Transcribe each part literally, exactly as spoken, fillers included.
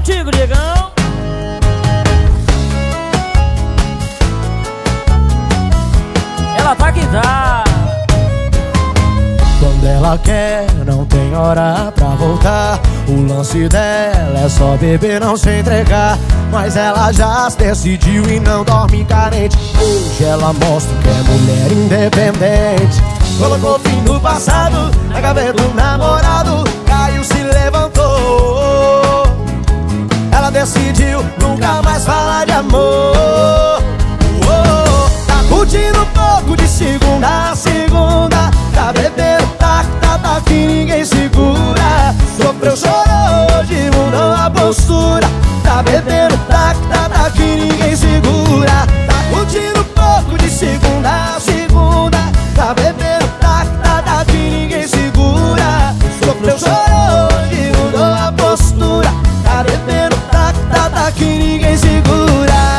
contigo, Diegão. Ela tá que tá. Quando ela quer, não tem hora pra voltar. O lance dela é só beber, não se entregar. Mas ela já decidiu e não dorme carente. Hoje ela mostra que é mulher independente. Colocou fim no passado, na gaveta do namorado. Caiu, se levantou. Ela decidiu nunca mais falar de amor. Oh, tá curtindo um pouco de segunda a segunda. Tá bebendo, tá, tá, tá, que ninguém segura. Sofreu, chorou, hoje mudou a postura. Tá bebendo, tá, tá, tá, que ninguém segura. Tá curtindo um pouco de segunda a segunda. Tá bebendo, tá, tá, tá, que ninguém segura. Sofreu, chorou, hoje mudou a postura. Tá bebendo, tá, tá, tá, que ninguém segura.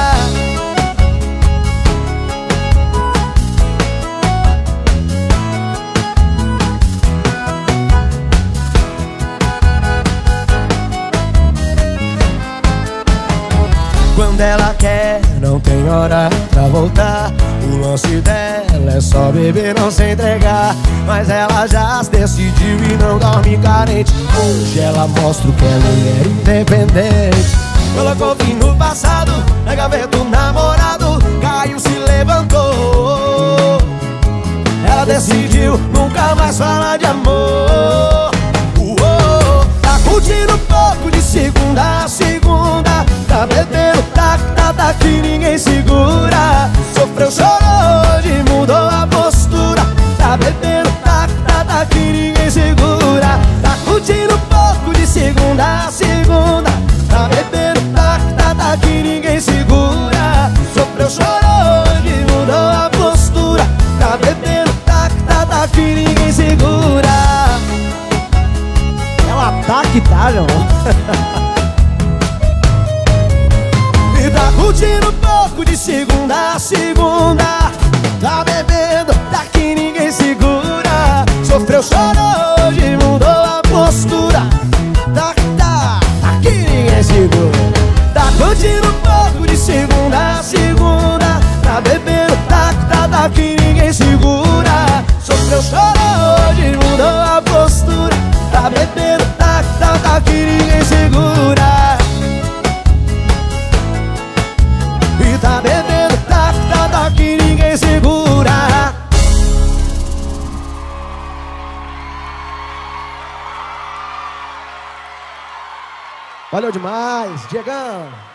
Quando ela quer, não tem hora pra voltar. O lance dela é só beber, não se entregar. Mas ela já decidiu e não dorme carente. Hoje ela mostra que é mulher independente. Colocou fim no passado, na gaveta do namorado. Caiu, se levantou. Ela decidiu nunca mais falar de amor. Uou, tá curtindo um pouco de segunda a segunda. Tá bebendo, tá, tá, tá, que ninguém segura. Sofreu, chorou, hoje mudou a postura. Tá bebendo, tá, tá, tá, que ninguém segura. Tá curtindo um pouco de segunda a segunda. Tá bebendo, tá, tá, tá, que ninguém segura. Sofreu, chorou, hoje mudou a postura. Tá bebendo, tá, tá, tá, que ninguém segura. Ela tá que tá, João. Tá curtindo um pouco de segunda a segunda. Tá bebendo, tá que ninguém segura. Sofreu, chorou, hoje mudou a postura. Tá, tá, tá que ninguém segura. Tá curtindo um pouco de segunda a segunda. Tá bebendo, tá, tá, tá que ninguém segura. Sofreu, chorou, hoje mudou a postura. Tá bebendo, tá, tá, tá que ninguém segura. Tá bebendo, tá, tá, tá, que ninguém segura. Valeu demais, Diegão.